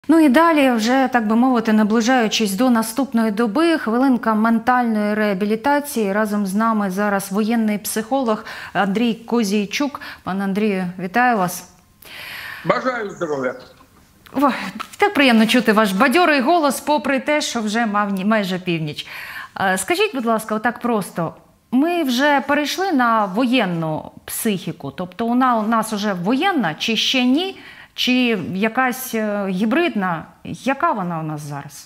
Ну і далі, вже, так би мовити, наближаючись до наступної доби, хвилинка ментальної реабілітації. Разом з нами зараз воєнний психолог Андрій Козійчук. Пане Андрію, вітаю вас. Бажаю здоров'я. Ой, так приємно чути ваш бадьорий голос, попри те, що вже майже північ. Скажіть, будь ласка, отак просто, ми вже перейшли на воєнну психіку? Тобто у нас вже воєнна чи ще ні? Чи якась гібридна? Яка вона у нас зараз?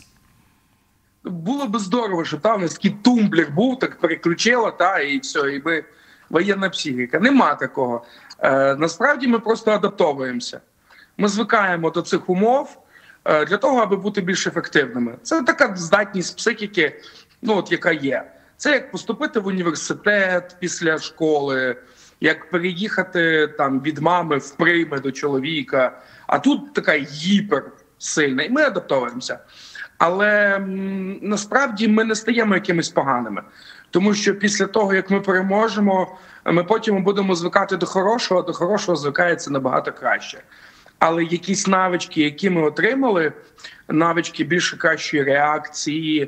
Було б здорово, щоб там у нас такий тумблер був, так переключила, і все, і ми воєнна психіка. Нема такого. Насправді ми просто адаптовуємося. Ми звикаємо до цих умов для того, аби бути більш ефективними. Це така здатність психіки, яка є. Це як поступити в університет після школи, як переїхати від мами в прийми до чоловіка. А тут така гіперсильна, і ми адаптовуємося. Але насправді ми не стаємо якимись поганими. Тому що після того, як ми переможемо, ми потім будемо звикати до хорошого звикається набагато краще. Але якісь навички, які ми отримали, навички більш кращої реакції,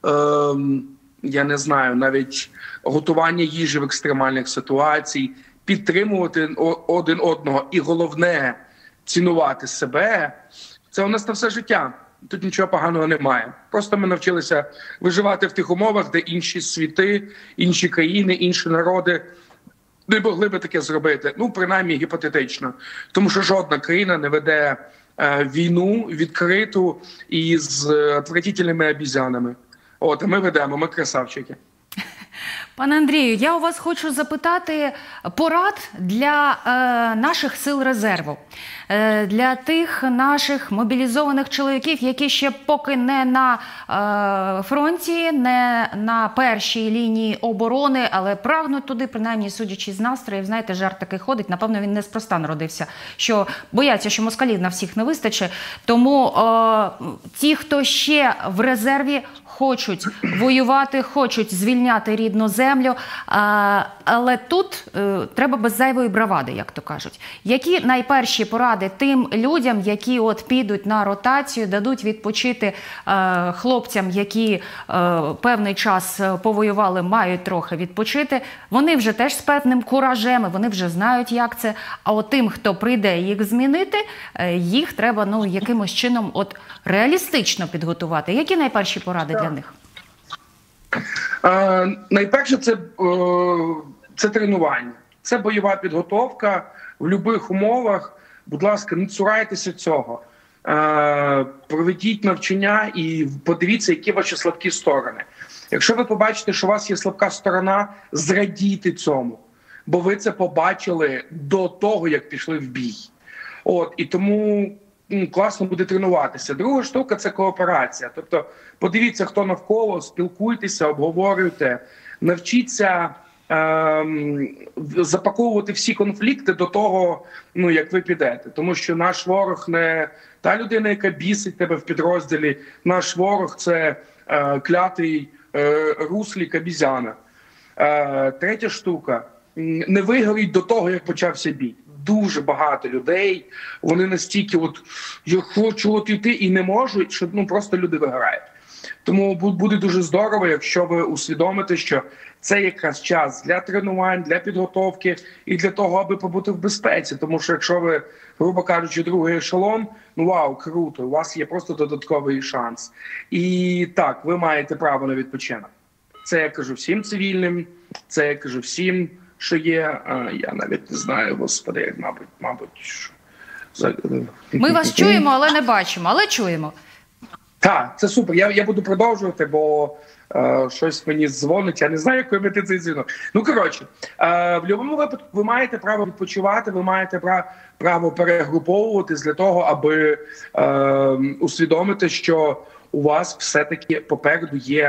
я не знаю, навіть готування їжі в екстремальних ситуаціях, підтримувати один одного і, головне, цінувати себе, це у нас на все життя. Тут нічого поганого немає. Просто ми навчилися виживати в тих умовах, де інші світи, інші країни, інші народи не могли би таке зробити. Принаймні гіпотетично. Тому що жодна країна не веде війну відкриту і з отвратительними обізянами. А ми ведемо, ми красавчики. Пане Андрію, я у вас хочу запитати порад для наших сил резерву, для тих наших мобілізованих чоловіків, які ще поки не на фронті, не на першій лінії оборони, але прагнуть туди, принаймні судячи з настроїв. Знаєте, жарт такий ходить, напевно, він неспроста народився, що бояться, що москалів на всіх не вистачить. Тому ті, хто ще в резерві, хочуть воювати, хочуть звільняти рідну землю, але тут треба без зайвої бравади, як то кажуть. Які найперші поради тим людям, які підуть на ротацію, дадуть відпочити хлопцям, які певний час повоювали, мають трохи відпочити? Вони вже теж з певним куражем, вони вже знають, як це. А от тим, хто прийде їх змінити, їх треба якимось чином реалістично підготувати. Які найперші поради для них? Найперше це тренування, це бойова підготовка в будь-яких умовах. Будь ласка, не цурайтеся цього. Проведіть навчання і подивіться, які ваші слабкі сторони. Якщо ви побачите, що у вас є слабка сторона, зрадійте цьому, бо ви це побачили до того, як пішли в бій. І тому класно буде тренуватися. Друга штука – це кооперація. Тобто подивіться, хто навколо, спілкуйтеся, обговорюйте, навчіться запаковувати всі конфлікти до того, як ви підете. Тому що наш ворог не та людина, яка бісить тебе в підрозділі. Наш ворог – це клятий руслік обізяна. Третя штука – не вигоріть до того, як почався бій. Дуже багато людей, вони настільки я хочу йти і не можуть, що просто люди вигорають. Тому буде дуже здорово, якщо ви усвідомите, що це якраз час для тренувань, для підготовки і для того, аби побути в безпеці. Тому що якщо ви, грубо кажучи, другий ешелон, вау, круто, у вас є просто додатковий шанс. І так, ви маєте право на відпочинок. Це я кажу всім цивільним, це я кажу всім, що є, я навіть не знаю, господи, мабуть. Ми вас чуємо, але не бачимо, але чуємо. Так, це супер. Я буду продовжувати, бо щось мені дзвонить, я не знаю, якою мети цей дзвінок. Коротше, в будь-якому випадку ви маєте право відпочивати, ви маєте право перегруповуватись для того, аби усвідомити, що у вас все-таки попереду є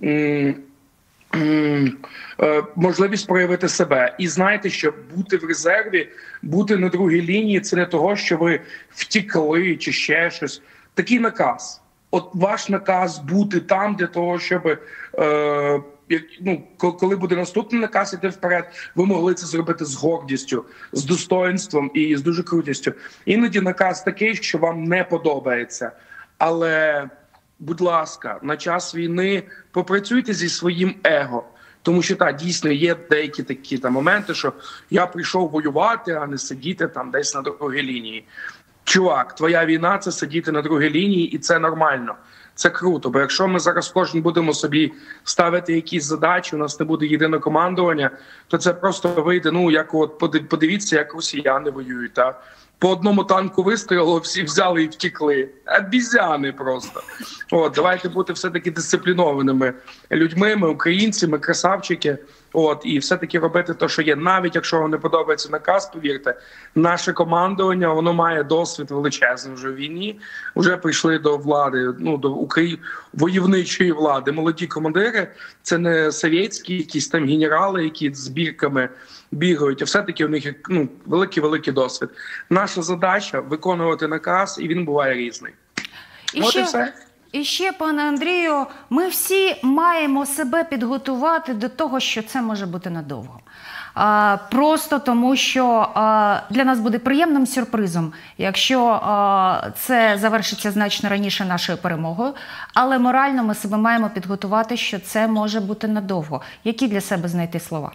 можливість проявити себе. І знаєте, що бути в резерві, бути на другій лінії – це не того, що ви втікли чи ще щось. Такий наказ. Ваш наказ бути там для того, щоб коли буде наступний наказ іти вперед, ви могли це зробити з гордістю, з достоинством і з дуже крутістю. Іноді наказ такий, що вам не подобається. Але, будь ласка, на час війни попрацюйте зі своїм его. Тому що, так, дійсно, є деякі такі моменти, що я прийшов воювати, а не сидіти там десь на другій лінії. Чувак, твоя війна – це сидіти на другій лінії, і це нормально. Це круто, бо якщо ми зараз кожен будемо собі ставити якісь задачі, у нас не буде єдине командування, то це просто вийде, як подивіться, як росіяни воюють, так? По одному танку вистрілило, всі взяли і втекли. Обізяни просто. Давайте бути все-таки дисциплінованими людьми, ми українці, ми красавчики. І все-таки робити те, що є. Навіть якщо вам не подобається наказ, повірте, наше командування, воно має досвід величезний вже в війні. Вже прийшли до влади, до войовничої влади. Молоді командири, це не совєтські якісь там генерали, які з бірками бігають, а все-таки у них є великий досвід. Наша задача – виконувати наказ, і він буває різний. І все. І ще, пане Андрію, ми всі маємо себе підготувати до того, що це може бути надовго. Просто тому, що для нас буде приємним сюрпризом, якщо це завершиться значно раніше нашою перемогою, але морально ми себе маємо підготувати, що це може бути надовго. Які для себе знайти слова?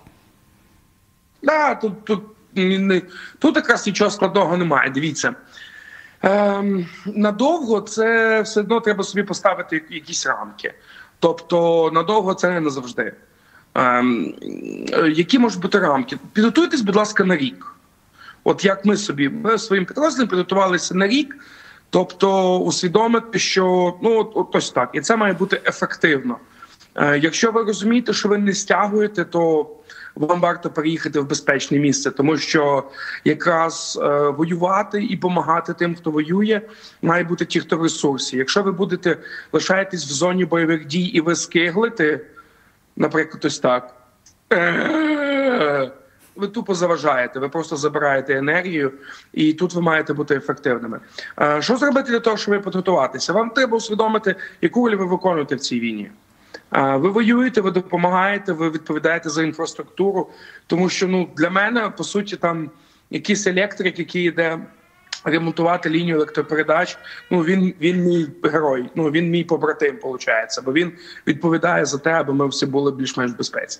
Тут якраз нічого складного немає, дивіться. Надовго це все одно треба собі поставити якісь рамки. Тобто надовго це не назавжди. Які можуть бути рамки? Підготуйтесь, будь ласка, на рік. Як ми своїм підрозділом підготувалися на рік, тобто усвідомити, що ось так. І це має бути ефективно. Якщо ви розумієте, що ви не стягуєте, то вам варто переїхати в безпечне місце, тому що якраз воювати і допомагати тим, хто воює, має бути ті, хто в ресурсі. Якщо ви лишаєтесь в зоні бойових дій і ви скиглите, наприклад, ось так, ви тупо заважаєте, ви просто забираєте енергію, і тут ви маєте бути ефективними. Що зробити для того, щоб підготуватися? Вам треба усвідомити, яку роль ви виконуєте в цій війні. Ви воюєте, ви допомагаєте, ви відповідаєте за інфраструктуру, тому що для мене, по суті, там якийсь електрик, який йде ремонтувати лінію електропередач, він мій герой, він мій побратим, виходить, бо він відповідає за те, аби ми всі були більш-менш в безпеці.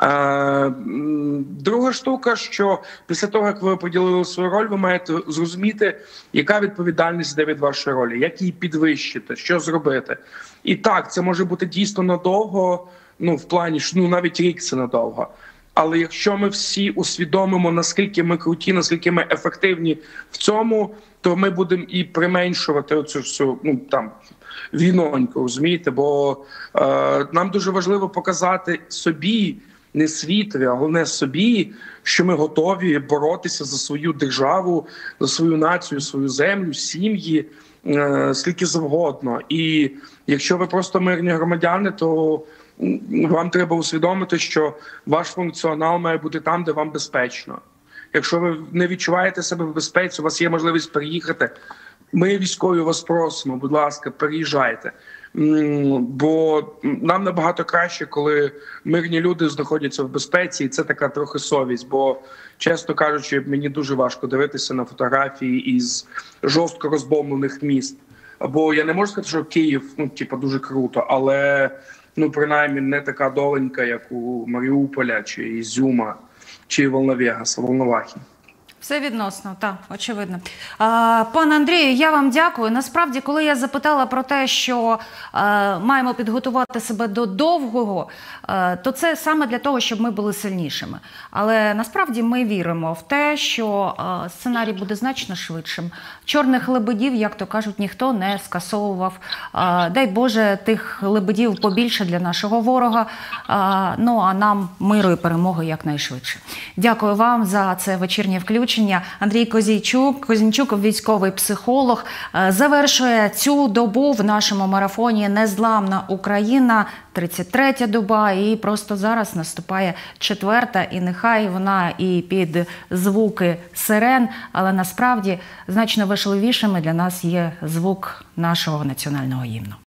Друга штука, що після того, як ви поділили свою роль, ви маєте зрозуміти, яка відповідальність йде від вашої ролі, як її підвищити, що зробити. І так, це може бути дійсно надовго, в плані, що навіть рік це надовго. Але якщо ми всі усвідомимо, наскільки ми круті, наскільки ми ефективні в цьому, то ми будемо і применшувати оцю всю війноньку, розумієте? Бо нам дуже важливо показати собі, не світові, а головне собі, що ми готові боротися за свою державу, за свою націю, свою землю, сім'ї, скільки завгодно. І якщо ви просто мирні громадяни, то вам треба усвідомити, що ваш функціонал має бути там, де вам безпечно. Якщо ви не відчуваєте себе в безпеці, у вас є можливість переїхати, ми військові вас просимо, будь ласка, переїжджайте. Бо нам набагато краще, коли мирні люди знаходяться в безпеці, і це така трохи совість. Бо, чесно кажучи, мені дуже важко дивитися на фотографії із жорстко розбомблених міст. Бо я не можу сказати, що Київ, дуже круто, але принаймні не така доленька, як у Маріуполя, чи Ізюма, чи Волновегаса, Волновахи. Все відносно, так, очевидно. Пане Андрію, я вам дякую. Насправді, коли я запитала про те, що маємо підготувати себе до довгого, то це саме для того, щоб ми були сильнішими. Але насправді ми віримо в те, що сценарій буде значно швидшим. Чорних лебедів, як то кажуть, ніхто не скасовував. Дай Боже, тих лебедів побільше для нашого ворога. А нам миру і перемоги якнайшвидше. Дякую вам за це вечірнє включення. Андрій Козінчук, військовий психолог, завершує цю добу в нашому марафоні «Незламна Україна», 33-я доба, і просто зараз наступає 4-та, і нехай вона і під звуки сирен, але насправді значно важливішими для нас є звук нашого національного гімну.